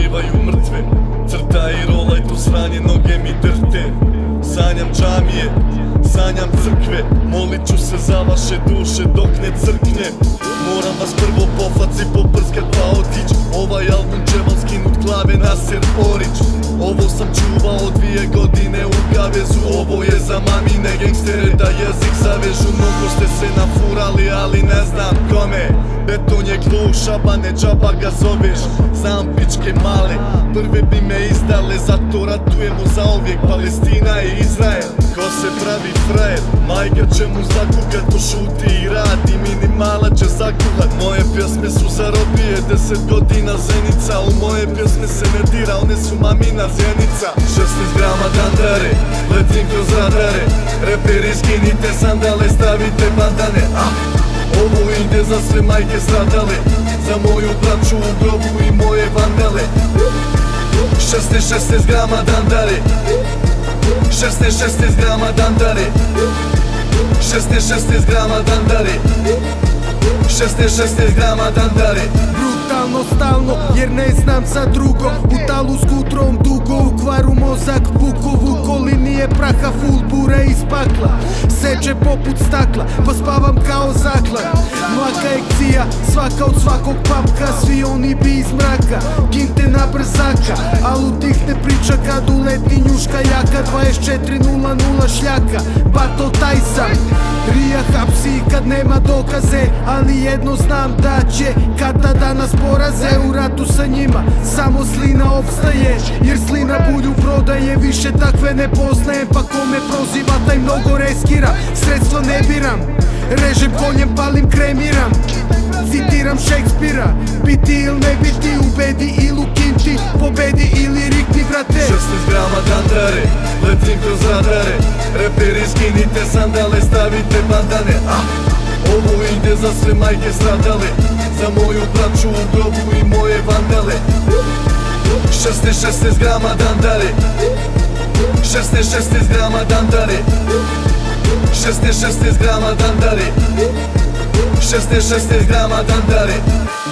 pozivaju mrtve. Crta i rolaj tu sranje, noge mi drhte. Sanjam džamije, sanjam crkve. Molit ću se za vaše duše dok ne crkne. Moram vas prvo po faci poprskat pa otić. Ovaj album će vam skinut glave Nasir Orić. Ovo sam čuvao 2 godine u kavezu. Ovo je za mamine gangstere da jezik zavežu. Mnogo ste se nafurali ali ne znam kome. Beton je gluša pa ne džaba ga zoveš. Znam pičke male, prve bi me izdale. Zato ratujemo zauvijek, Palestina i Izrael. Ko se pravi frajer, majka će mu zakukat. To šuti i radi, minimala će zakuhat. Moje pjesme su za robije, 10 godina Zenica. U moje pjesme se ne dira, one su mamina zjenica. 16 grama dandare, letim kroz radare. Reperi skinite sandale, stavite bandane. Ovo ide za sve majke stradale, za moju braću u grobu i moje vandale. 16 grama dandare, 16 grama dandare, 16 grama dandare, 16 grama dandare. Brutalno stalno jer ne znam za drugo. U talu s kutrom dugo, u kvaru mozak puko. Linije praha full bure iz pakla. Seče poput stakla, pa spavam kao zaklan. Mlaka ekcija, svaka od svakog papka. Svi oni bi iz mraka, ginte na brzaka. Al utihne priča kad uleti njuška jaka. 24:00 šljaka, bato taj sam. Rija hapsi kad nema dokaze, ali jedno znam da će kada danas poraze. U ratu sa njima samo slina opstaje, jer slina bulju prodaje. Više takve ne poznajem, pa ko me proziva taj mnogo reskira. Sredstva ne biram, režem konjem, palim, kremiram. Citiram Šekspira, biti il ne biti, ubedi il ukinti, pobedi ili rikni brate. 16 grama dandare, letim kroz radare. Reperi skinite sandale, stavite bandane. Ovo ide za sve majke stradale, za moju braću u grobu i moje vandale. 16 grama dandare, 16 grama dandare, 16 grama dandare, 16 grama dandare.